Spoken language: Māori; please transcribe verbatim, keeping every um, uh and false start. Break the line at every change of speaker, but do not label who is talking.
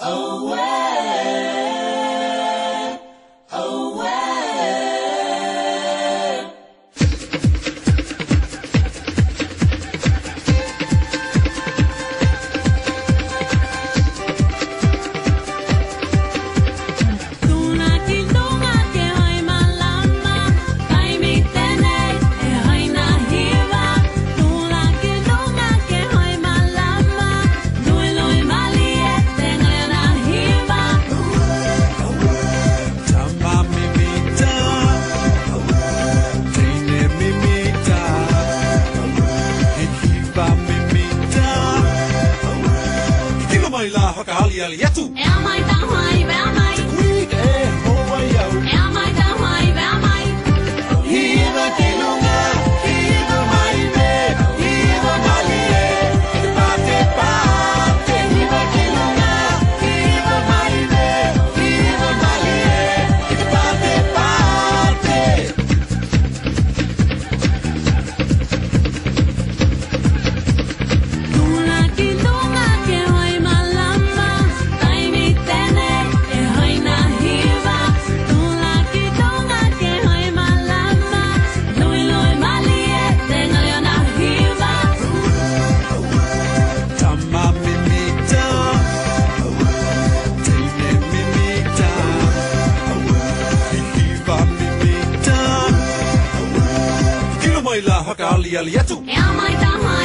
Yatu. Am I down high? Am I? We eh, oh yo. Am I down high? Am I? Hiva kilunga, hiva mai me, hiva malie, pate pate. Hiva kilunga, hiva mai me, hiva malie, pate pate. Luna kilunga ke hoy malama. Yatu. Am I down high?